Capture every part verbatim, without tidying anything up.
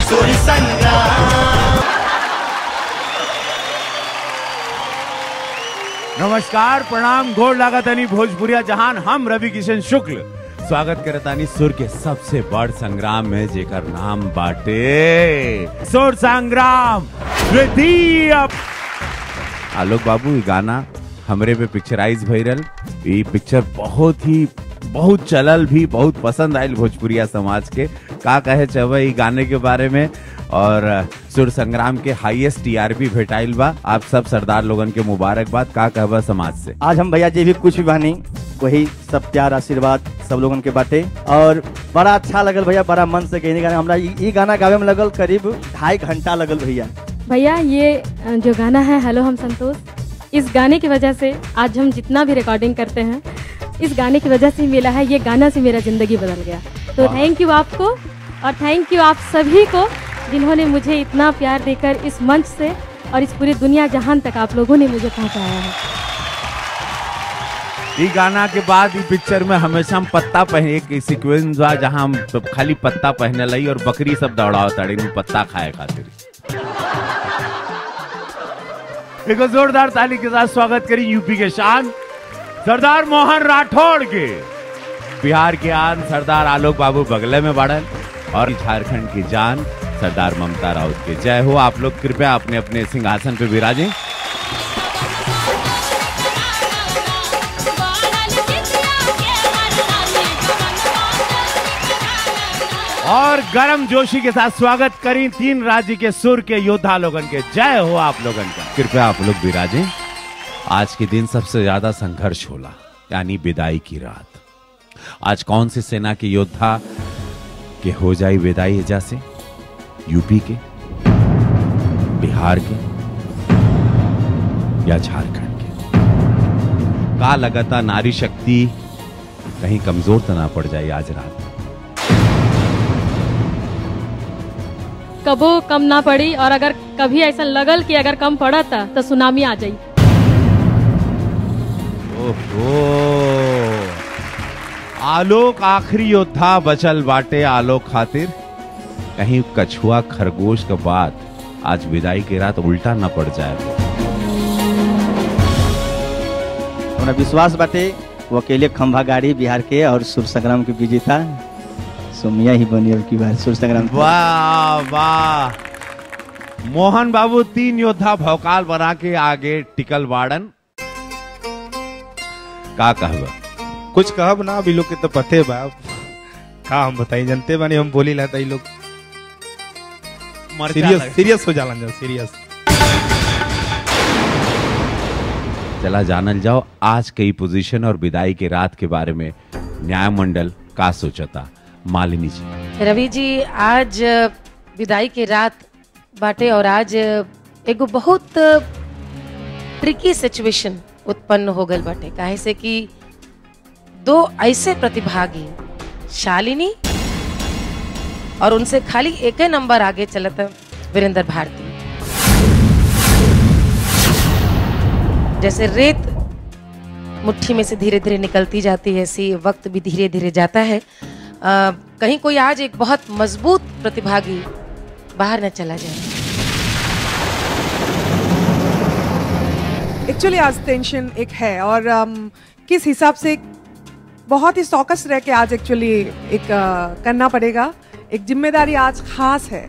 सुर संग्राम। नमस्कार, प्रणाम, गोड़ लागतानी भोजपुरिया जहान। हम रवि किशन शुक्ल स्वागत करतानी सुर के सबसे बड़ संग्राम में, जेकर नाम बाटे सुर संग्राम द्वितीय। आलोक बाबू, ये गाना हमरे पे पिक्चराइज भइल। ये पिक्चर बहुत ही बहुत चलल भी, बहुत पसंद आयल भोजपुरिया समाज के। का कहे चाहे ये गाने के बारे में, और सुर संग्राम के हाईएस्ट टीआरपी भेटाइल बा। आप सब सरदार लोगन के मुबारकबाद। का कहबा समाज से? आज हम भैया जी भी कुछ भी बानी, वही सब प्यार आशीर्वाद सब लोगन के बाटे, और बड़ा अच्छा लगल भैया, बड़ा मन से कहने गाना हमरा ये गाना गावे में लगल करीब ढाई घंटा लगल भैया। भैया ये जो गाना है हेलो हम संतोष, इस गाने की वजह से आज हम जितना भी रिकॉर्डिंग करते हैं, इस गाने की वजह से मिला है। ये गाना से मेरा जिंदगी बदल गया। तो थैंक यू आपको, और थैंक यू आप सभी को जिन्होंने मुझे इतना प्यार देकर इस मंच से और इस पूरी दुनिया जहान तक आप लोगों ने मुझे पहुंचाया है। ये गाना के बाद ये पिक्चर में हमेशा हम पत्ता पहने, एक सीक्वेंस बा जहां हम खाली पत्ता पहने लाई और बकरी सब दौड़ाओ ताड़ी में पत्ता खाए खातिर। एक जोरदार ताली के साथ स्वागत करी यूपी के शान सरदार मोहन राठौड़ के, बिहार के आन सरदार आलोक बाबू बगले में बढ़ल, और झारखंड की जान सरदार ममता राउत के। जय हो। आप लोग कृपया अपने अपने सिंहासन पे विराजें। और गर्म जोशी के साथ स्वागत करी तीन राज्य के सुर के योद्धा लोगन के। जय हो आप लोगन का। कृपया आप लोग विराजें। आज के दिन सबसे ज्यादा संघर्ष होला, यानी विदाई की रात। आज कौन सी सेना के योद्धा के हो जाए विदाई एजा से? यूपी के, बिहार के, या झारखंड के? का लगता नारी शक्ति कहीं कमजोर तो ना पड़ जाए आज रात? कबो कम ना पड़ी, और अगर कभी ऐसा लगल कि अगर कम पड़ा था तो सुनामी आ जाई। ओहो, आलोक आखिरी योद्धा बचल बाटे आलोक खातिर। कहीं कछुआ खरगोश के बाद आज विदाई की रात उल्टा न पड़ जाए। हमरा विश्वास बाटे वो अकेले खंभा गाड़ी बिहार के और सुर संग्राम के विजेता सोमिया ही बनी अब की बार सुर संग्राम। वाह वाह, मोहन बाबू तीन योद्धा भौकाल बना के आगे टिकल बाड़न। का कहबा? कुछ कहब ना, अभी लोग के तो पते बा। का हम बताई, जनते बानी हम बोली लाता ही लोग सीरियस सीरियस हो जालन जा सीरियस। चला जानल जाओ आज कई पोजीशन और विदाई के रात के बारे में न्याय मंडल का सोचता। मालिनी जी। रवि जी, आज विदाई के रात बाटे, और आज एगो बहुत ट्रिकी सिचुएशन उत्पन्न हो गल बाटे। काहे से कि दो ऐसे प्रतिभागी शालिनी और उनसे खाली एक ही नंबर आगे चलता वीरेंद्र भारती। जैसे रेत मुट्ठी में से धीरे धीरे निकलती जाती है, ऐसी वक्त भी धीरे धीरे जाता है। आ, कहीं कोई आज एक बहुत मजबूत प्रतिभागी बाहर न चला जाए। एक्चुअली आज टेंशन एक है, और um, किस हिसाब से बहुत ही सौकस रह के आज एक्चुअली एक uh, करना पड़ेगा। एक जिम्मेदारी आज खास है,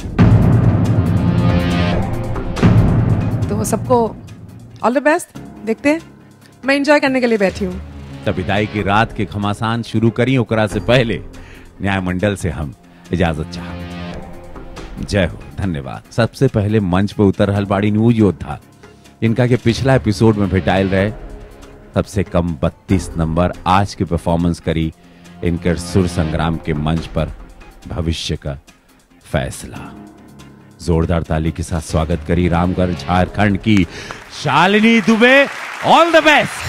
तो सबको ऑल द बेस्ट। देखते हैं, मैं एंजॉय करने के लिए बैठी हूँ। तब विदाई की रात के घमासान शुरू करी, ओकरा से पहले न्याय मंडल से हम इजाजत चाह। जय हो, धन्यवाद। सबसे पहले मंच पे उतर रहल बाड़ी न्यू योद्धा, इनका के पिछला एपिसोड में भेटाइल रहे सबसे कम बत्तीस नंबर। आज की परफॉर्मेंस करी इनके सुर संग्राम के मंच पर भविष्य का फैसला। जोरदार ताली के साथ स्वागत करी रामगढ़ झारखंड की Shalini Dubey. All the best.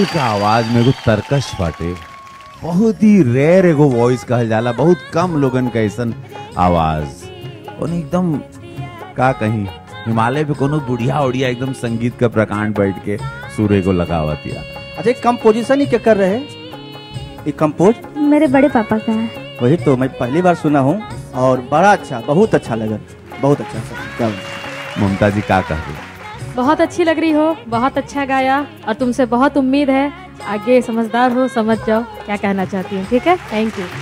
कमाल का आवाज में एगो तरकश बाटे, बहुत ही रेयर एगो वॉइस कहल जाला, बहुत कम लोगन का ऐसन आवाज, और एकदम का कहीं हिमालय पे कोनो बुढ़िया उड़िया एकदम संगीत का प्रकांड बैठ के सूर्य को लगावतिया। अच्छा, कंपोजिशन ही क्या कर रहे हैं? ये कंपोज मेरे बड़े पापा का है। वही तो मैं पहली बार सुना हूँ और बड़ा अच्छा, बहुत अच्छा लगा, बहुत अच्छा सर। क्या ममता जी का कह रही? बहुत अच्छी लग रही हो, बहुत अच्छा गाया, और तुमसे बहुत उम्मीद है, आगे समझदार हो, समझ जाओ क्या कहना चाहती हूँ। ठीक है, थैंक यू।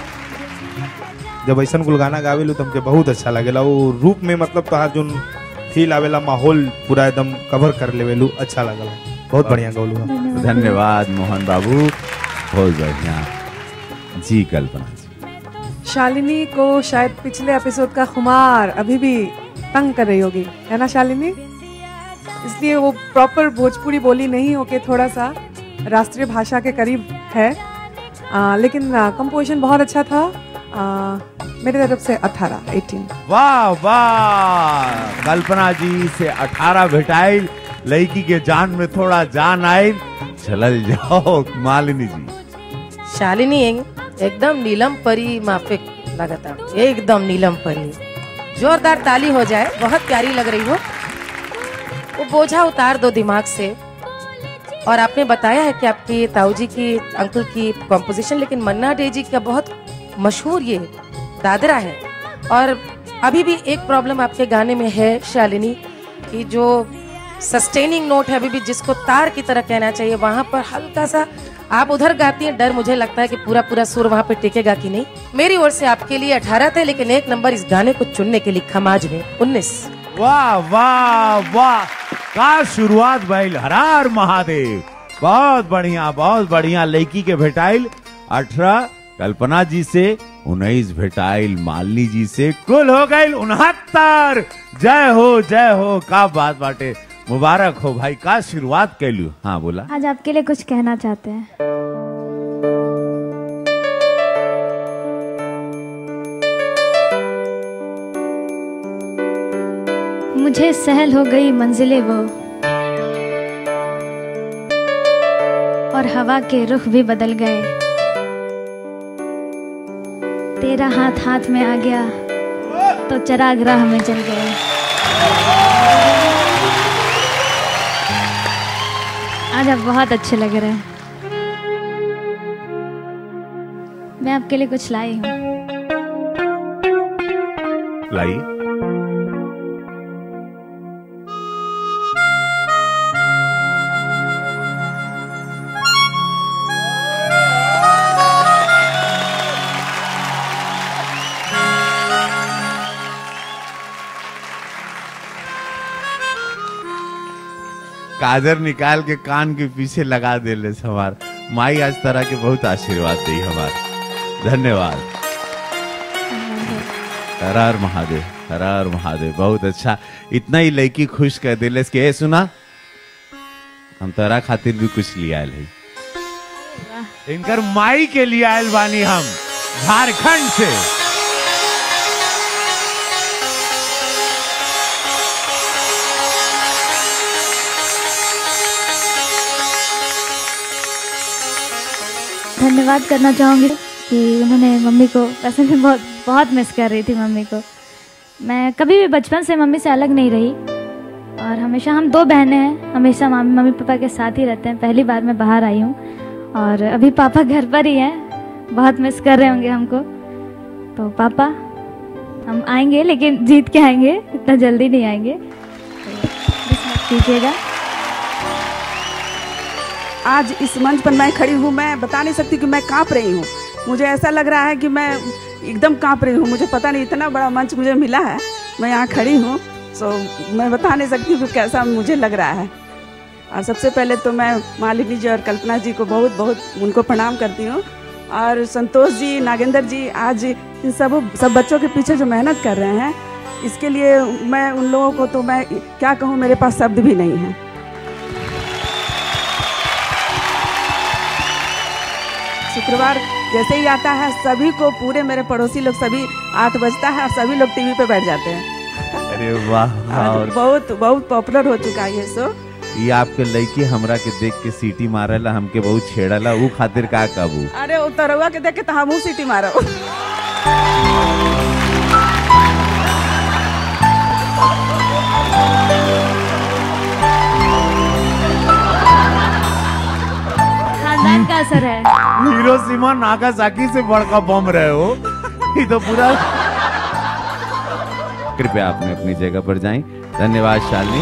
जब ऐसा कुल गाना गावेलू तो हमके बहुत अच्छा लगेला, वो रूप में मतलब तोहार जो फील आवेला, माहौल पूरा एकदम कवर कर लेवेलू, अच्छा लगला, बहुत बढ़िया गौलू। धन्यवाद मोहन बाबू, बहुत बढ़िया जी। कल्पना जी, शालिनी को शायद पिछले एपिसोड का खुमार अभी भी तंग कर रही होगी, है ना शालिनी? इसलिए वो प्रॉपर भोजपुरी बोली नहीं होके थोड़ा सा राष्ट्रीय भाषा के करीब है, आ, लेकिन कंपोजिशन बहुत अच्छा था। आ, मेरी तरफ से अठारह अठारह। वाह वाह, कल्पना जी से अठारह भेटाइल, लड़की के जान में थोड़ा जान आइल, चलल जाओ मालिनी जी। शालिनी एकदम नीलम परी माफिक लगता, एकदम नीलम परी। जोरदार ताली हो जाए, बहुत प्यारी लग रही हो। वो बोझा उतार दो दिमाग से। और आपने बताया है कि आपकी ताऊ जी की, अंकल की कॉम्पोजिशन, लेकिन मन्ना डे जी का बहुत मशहूर ये दादरा है। और अभी भी एक प्रॉब्लम आपके गाने में है शालिनी, कि जो सस्टेनिंग नोट है अभी भी, जिसको तार की तरह कहना चाहिए, वहां पर हल्का सा आप उधर गाती हैं, डर मुझे लगता है कि पूरा पूरा सुर वहां पे टिकेगा कि नहीं। मेरी ओर से आपके लिए अठारह थे, लेकिन एक नंबर इस गाने को चुनने के लिए खमाज में उन्नीस। वाह वाह वाह, का शुरुआत भइल, हर हर महादेव। बहुत बढ़िया, बहुत बढ़िया। लड़की के भेटाइल अठारह, कल्पना जी से उन्नीस भेटाइल, मालिनी जी से कुल हो गई उनहत्तर। जय हो जय हो, का बात बाटे, मुबारक हो भाई, का शुरुआत कैलू। हाँ बोला। आज आपके लिए कुछ कहना चाहते हैं। मुझे सहल हो गई मंजिलें वो, और हवा के रुख भी बदल गए। तेरा हाथ हाथ में आ गया तो चराग राह में चल गए। आज आप बहुत अच्छे लग रहे हैं। मैं आपके लिए कुछ लाई हूँ। लाई। काजर निकाल के कान के पीछे लगा दे ले हमार माई, आज तरह के बहुत आशीर्वाद दी हमार। धन्यवाद। हर हर महादेव, हर हर महादेव, बहुत अच्छा। इतना ही लड़की खुश कर दिले के, सुना हम तारा खातिर भी कुछ लिया है, इनकर माई के लिए आयल बानी हम झारखंड से। धन्यवाद करना चाहूँगी कि उन्होंने मम्मी को, वैसे मैं बहुत बहुत मिस कर रही थी मम्मी को। मैं कभी भी बचपन से मम्मी से अलग नहीं रही, और हमेशा हम दो बहनें हैं, हमेशा मम्मी मम्मी पापा के साथ ही रहते हैं। पहली बार मैं बाहर आई हूँ और अभी पापा घर पर ही हैं, बहुत मिस कर रहे होंगे हमको। तो पापा हम आएंगे, लेकिन जीत के आएंगे, इतना जल्दी नहीं आएंगे, तो कीजिएगा। आज इस मंच पर मैं खड़ी हूँ, मैं बता नहीं सकती कि मैं कांप रही हूँ। मुझे ऐसा लग रहा है कि मैं एकदम कांप रही हूँ। मुझे पता नहीं, इतना बड़ा मंच मुझे मिला है, मैं यहाँ खड़ी हूँ, सो मैं बता नहीं सकती कि कैसा मुझे लग रहा है। और सबसे पहले तो मैं मालिनी जी और कल्पना जी को बहुत बहुत उनको प्रणाम करती हूँ। और संतोष जी, नागेंद्र जी, आज इन सब सब बच्चों के पीछे जो मेहनत कर रहे हैं, इसके लिए मैं उन लोगों को तो मैं क्या कहूँ, मेरे पास शब्द भी नहीं है। शुक्रवार जैसे ही आता है, सभी को, पूरे मेरे पड़ोसी लोग, सभी आठ बजता है और सभी लोग टीवी पे बैठ जाते हैं। अरे वाह, और बहुत बहुत पॉपुलर हो चुका है ये शो। ये आपके लड़की हमरा के देख के सीटी मारेला, हमके बहुत छेड़ला, ऊ खातिर का काबू। अरे उतरवा के देख के तो हमहू सीटी मारो। खानदान का असर है। हिरोशिमा नागासाकी से बड़का बम रहे हो, ये तो पूरा। कृपया आपने अपनी जगह पर जाएं। धन्यवाद शालिनी।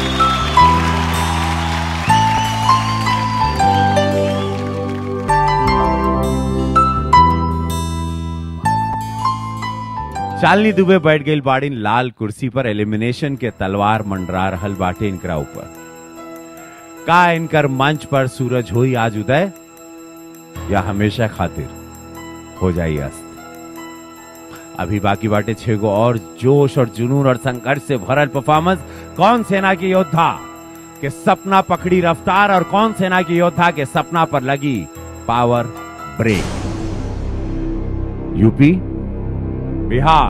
शालिनी दुबे बैठ गई बाड़ी लाल कुर्सी पर। एलिमिनेशन के तलवार मंडरा रहल बाटे इनकरा ऊपर। का इनकर मंच पर सूरज होई आज उदय, या हमेशा खातिर हो जाई अस्त। अभी बाकी बाटे छह गो और जोश और जुनून और संघर्ष से भरल परफॉर्मेंस। कौन सेना के योद्धा के सपना पकड़ी रफ्तार, और कौन सेना के योद्धा के सपना पर लगी पावर ब्रेक। यूपी, बिहार,